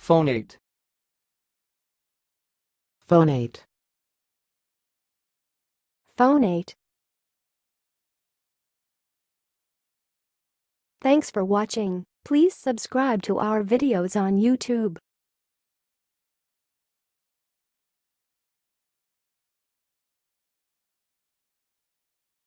phonate, phonate, phonate. Thanks for watching. Please subscribe to our videos on YouTube.